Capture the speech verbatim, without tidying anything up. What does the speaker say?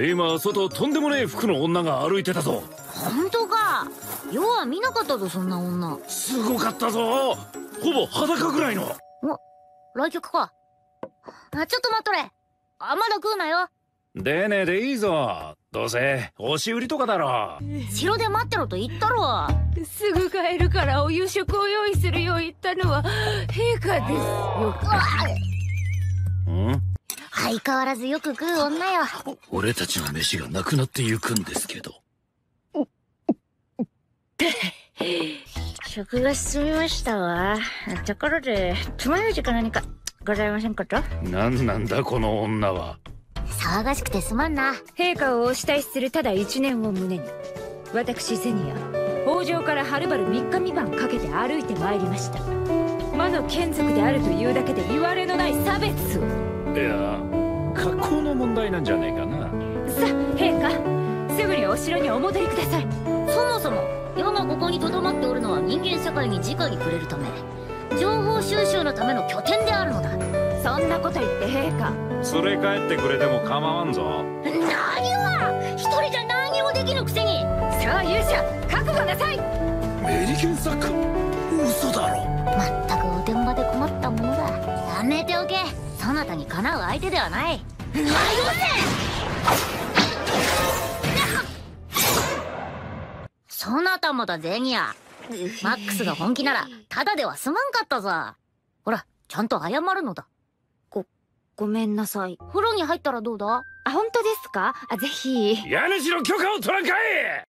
今外とんでもねえ服の女が歩いてたぞ。 本当か。ようは見なかったぞそんな女。 すごかったぞ。ほぼ裸ぐらいの。 お、来客か。あ、ちょっと待っとれ。あ、まだ食うなよ。 出ねえでいいぞ。どうせ押し売りとかだろ。 城で待ってろと言ったろ。 すぐ帰るからお夕食を用意するよう言ったのは陛下ですよ。 ん？ 相変わらずよく食う女よ。 俺たちの飯がなくなってゆくんですけど。 食が進みましたわ。ところで爪楊枝か何かございませんかと。 なんなんだこの女は。 騒がしくてすまんな。 陛下をお慕いするただ一年を胸に、私ゼニア北条からはるばる三日三晩かけて歩いてまいりました。魔の眷属であるというだけで言われのない差別を。 いや、格好の問題なんじゃねえかな。 さあ陛下、すぐにお城にお戻りください。 そもそも世がここにとどまっておるのは人間社会に直に触れるため、情報収集のための拠点であるのだ。 そんなこと言って陛下、 連れ帰ってくれても構わんぞ。 何は一人じゃ何もできぬくせに。 さあ勇者覚悟なさい。 メリケンサック、嘘だろ。 まったくおてんばで困ったものだ。やめておけ。そなたにかなう相手ではない。なりません。そなたもだゼニア。マックスが本気ならただでは済まんかったぞ。ほらちゃんと謝るのだ。 ごごめんなさい。 風呂に入ったらどうだ。 あ、本当ですか。あ、ぜひ。 家主の許可を取らんかい。